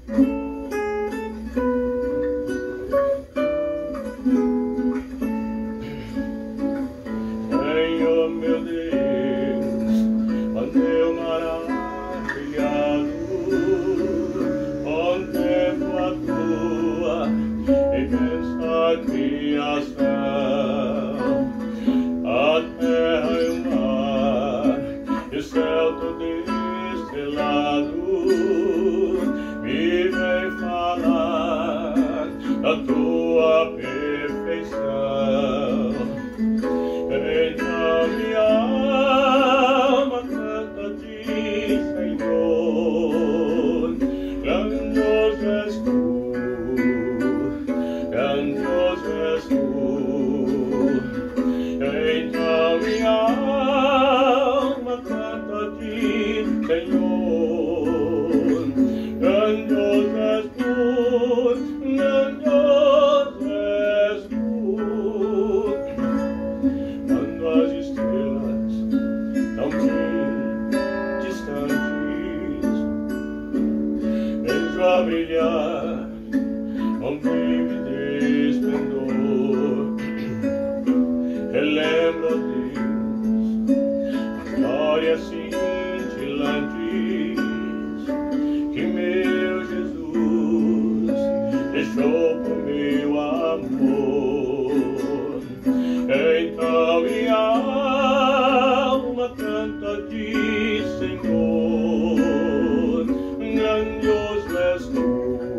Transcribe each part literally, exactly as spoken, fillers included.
Senhor meu Deus, quando eu maravilhado contemplo a tua imensa criação, a terra e o mar e o céu todo estrelado me vem falar da tua perfeição. Então minha alma canta-te, Senhor, grandioso és tu, grandioso és tu. Então minha alma canta-te, Senhor, grandioso és tu, grandioso és tu. Quando as estrelas tão bem distantes vejo a brilhar com vívido esplendor, relembro, Deus, glórias cintilantes que meu Jesus deixou por meu amor. Então minha alma canta-te, Senhor, grandioso és tu,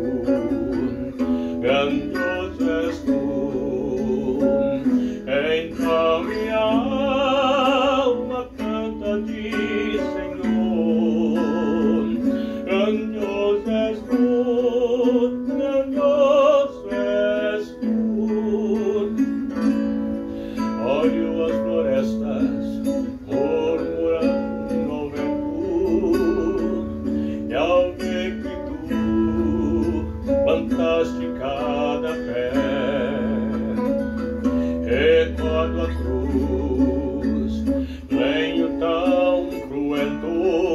grandioso és tu. Então minha alma canta-te, Senhor, grandioso és tu, grandioso és tu. Olho as florestas murmurando ao vento, e ao ver que tu plantaste cada pé, recordo a cruz, lenho tão cruento,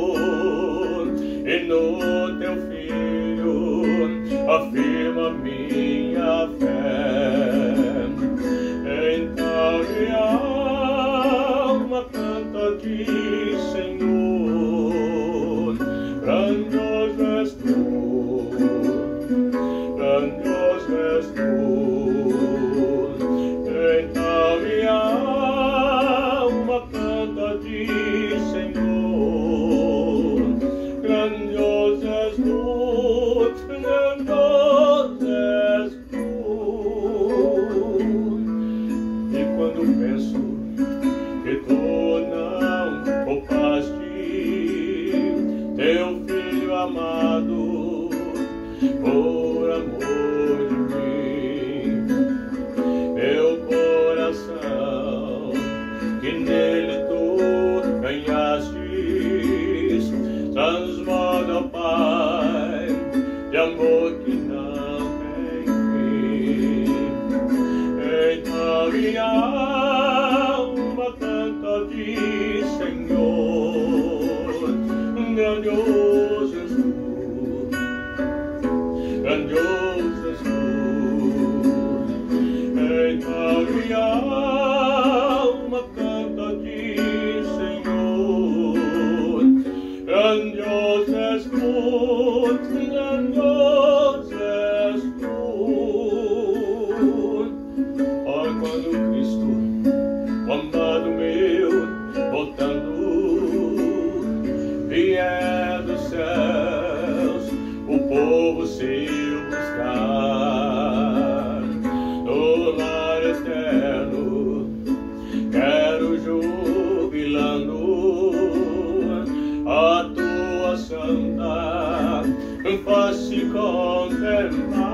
e no teu filho afirma minha fé. Então minha alma canta-te, Senhor, grandioso és tu, grandioso és tu. Então minha alma canta-te, Senhor, grandioso és tu, grandioso és tu. Quando penso que tu não poupaste teu filho amado por amor de mim, meu coração que nele tu ganhastes transborda, ó Pai, de amor que não tem fim. Então minha alma canta-te, Senhor, grandioso és tu, grandioso és tu. Então minha alma canta-te, Senhor, grandioso és tu, grandioso és tu. Quando Cristo, o amado meu, voltando, vier dos céus, o povo seu buscar, no lar eterno, quero jubilando a tua santa face contemplar.